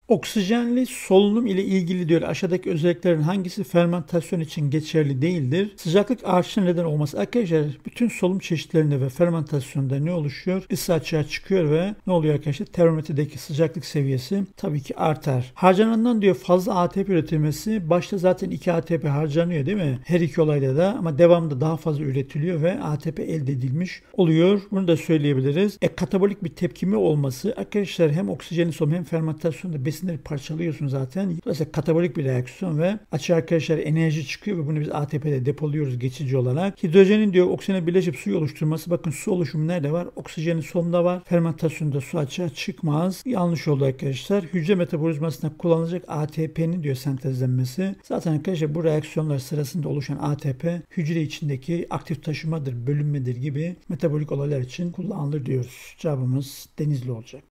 Oksijenli solunum ile ilgili diyor aşağıdaki özelliklerin hangisi fermentasyon için geçerli değildir? Sıcaklık artışına neden olması. Arkadaşlar bütün solunum çeşitlerinde ve fermentasyonda ne oluşuyor? Isı açığa çıkıyor ve ne oluyor arkadaşlar? Termometredeki sıcaklık seviyesi tabii ki artar. Harcanandan diyor fazla ATP üretilmesi. Başta zaten 2 ATP harcanıyor değil mi? Her iki olayda da ama devamında daha fazla üretiliyor ve ATP elde edilmiş oluyor. Bunu da söyleyebiliriz. Katabolik bir tepkime olması. Arkadaşlar hem oksijenli solunum hem fermentasyonda besinleri parçalıyorsun zaten. Dolayısıyla katabolik bir reaksiyon ve açığa arkadaşlar enerji çıkıyor ve bunu biz ATP'de depoluyoruz geçici olarak. Hidrojenin diyor oksijene birleşip suyu oluşturması. Bakın su oluşumu nerede var? Oksijenin solunda var. Fermentasyonda su açığa çıkmaz. Yanlış oldu arkadaşlar. Hücre metabolizmasında kullanılacak ATP'nin diyor sentezlenmesi. Zaten arkadaşlar bu reaksiyonlar sırasında oluşan ATP hücre içindeki aktif taşımadır, bölünmedir gibi metabolik olaylar için kullanılır diyoruz. Cevabımız Denizli olacak.